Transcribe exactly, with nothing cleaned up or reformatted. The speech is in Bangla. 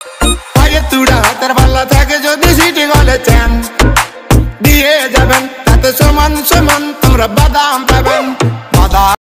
পায়ে তুড়া হাতের পাল্লা থাকে যদি সিটি গলে চ্যান দিয়ে যাবেন তাতে সমান সমান তোমরা বাদাম পাবেন। বাদাম